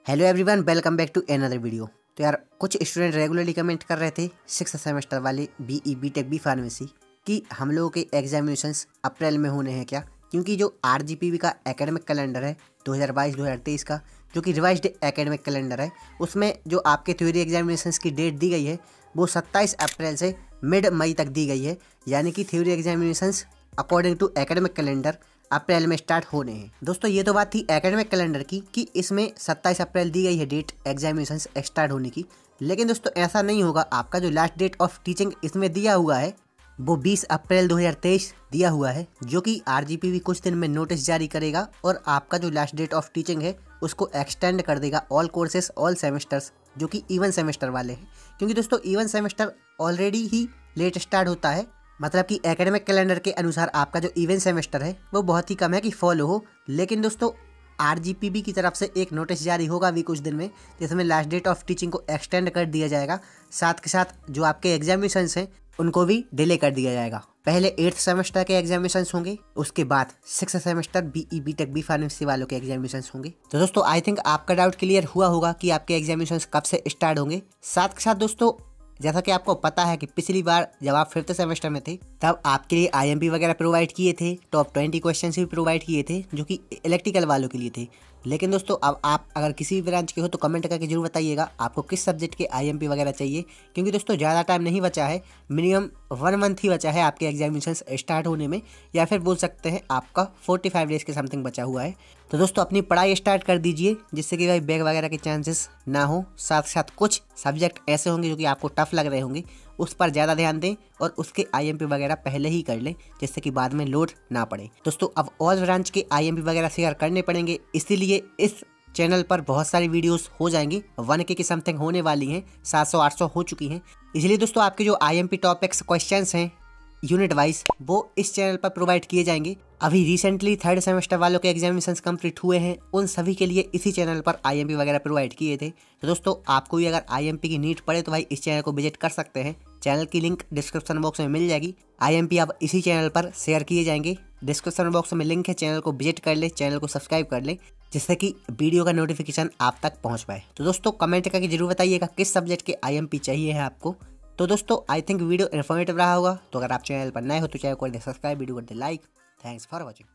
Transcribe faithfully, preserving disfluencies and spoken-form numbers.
Hello everyone, welcome back to another video. तो यार कुछ स्टूडेंट रेगुलरली कमेंट कर रहे थे सिक्स सेमेस्टर वाले B E B tech B pharmacy कि हम लोगों के एग्जामिनेशंस अप्रैल में होने हैं क्या, क्योंकि जो आर जी पी वी का एकेडमिक कैलेंडर है दो हज़ार बाईस दो हज़ार तेईस का, जो कि रिवाइज्ड एकेडमिक कैलेंडर है, उसमें जो आपके थ्योरी एग्जामिनेशंस की डेट दी गई है वो सत्ताईस अप्रैल से मिड मई तक दी गई है। यानी कि theory examinations according to academic calendar April में स्टार्ट होने हैं। दोस्तों ये तो बात थी एकेडमिक कैलेंडर की कि इसमें सत्ताईस अप्रैल दी गई है डेट एग्जामिनेशंस स्टार्ट होने की। लेकिन दोस्तों ऐसा नहीं होगा। आपका जो लास्ट डेट ऑफ टीचिंग इसमें दिया हुआ है वो बीस अप्रैल दो हज़ार तेईस दिया हुआ है, जो कि आर जी पी वी कुछ दिन में नोटिस जारी करेगा और आपका जो लास्ट डेट ऑफ टीचिंग है उसको एक्सटेंड कर देगा ऑल कोर्सेस ऑल सेमेस्टर्स, जो कि इवन सेमेस्टर वाले हैं। क्योंकि दोस्तों इवन सेमेस्टर ऑलरेडी ही लेट स्टार्ट होता है, मतलब कि एकेडमिक कैलेंडर के अनुसार आपका जो इवेंट सेमेस्टर है वो बहुत ही कम है कि फॉलो हो। लेकिन दोस्तों आर जी पी बी की तरफ से एक नोटिस जारी होगा अभी कुछ दिन में, जिसमें लास्ट डेट ऑफ टीचिंग को एक्सटेंड कर दिया जाएगा। साथ के साथ जो आपके एग्जामिनेशंस हैं उनको भी डिले कर दिया जाएगा। पहले एट्थ सेमेस्टर के एग्जामिनेशंस होंगे, उसके बाद six semester B E B tech B pharmacy वालों के एग्जामिनेशंस होंगे। तो दोस्तों आई थिंक आपका डाउट क्लियर हुआ होगा कि आपके एग्जामिनेशंस कब से स्टार्ट होंगे। साथ के साथ दोस्तों जैसा कि आपको पता है कि पिछली बार जब आप फिफ्थ सेमेस्टर में थे तब आपके लिए आई एम पी वगैरह प्रोवाइड किए थे, टॉप ट्वेंटी क्वेश्चन भी प्रोवाइड किए थे जो कि इलेक्ट्रिकल वालों के लिए थे। लेकिन दोस्तों अब आप अगर किसी भी ब्रांच के हो तो कमेंट करके जरूर बताइएगा आपको किस सब्जेक्ट के आई एम पी वगैरह चाहिए, क्योंकि दोस्तों ज़्यादा टाइम नहीं बचा है, मिनिमम वन मंथ ही बचा है आपके एग्जामिनेशन स्टार्ट होने में, या फिर बोल सकते हैं आपका फोर्टी फाइव डेज़ के समथिंग बचा हुआ है। तो दोस्तों अपनी पढ़ाई स्टार्ट कर दीजिए जिससे कि भाई बैग वगैरह के चांसेस ना हो। साथ साथ कुछ सब्जेक्ट ऐसे होंगे जो कि आपको टफ लग रहे होंगे, उस पर ज़्यादा ध्यान दें और उसके आई एम पी वगैरह पहले ही कर लें जिससे कि बाद में लोड ना पड़े। दोस्तों अब ऑल ब्रांच के आई एम पी वगैरह शेयर करने पड़ेंगे, इसीलिए इस चैनल पर बहुत सारी वीडियोस हो जाएंगी। वन के की समथिंग होने वाली हैं, सात सौ आठ सौ हो चुकी हैं। इसलिए दोस्तों आपके जो I M P topics questions हैं यूनिट वाइज वो इस चैनल पर प्रोवाइड किए जाएंगे। अभी रिसेंटली थर्ड सेमेस्टर वालों के एग्जामिनेशंस कंप्लीट हुए हैं, उन सभी के लिए इसी चैनल पर आई एम पी वगैरह प्रोवाइड किए थे। तो दोस्तों आपको भी अगर आई एम पी की नीड पड़े तो भाई इस चैनल को विजिट कर सकते हैं। चैनल की लिंक डिस्क्रिप्शन बॉक्स में मिल जाएगी। आई एम पी अब इसी चैनल पर शेयर किए जाएंगे, डिस्क्रिप्शन बॉक्स में लिंक है, चैनल को विजिट कर ले, चैनल को सब्सक्राइब कर ले जिससे कि वीडियो का नोटिफिकेशन आप तक पहुंच पाए। तो दोस्तों कमेंट करके जरूर बताइएगा किस सब्जेक्ट के आई एम पी चाहिए है आपको। तो दोस्तों आई थिंक वीडियो इन्फॉर्मेटिव रहा होगा। तो अगर आप चैनल पर नए हो तो चैनल को कर दे सब्सक्राइब, वीडियो कर दे लाइक। Thanks for watching.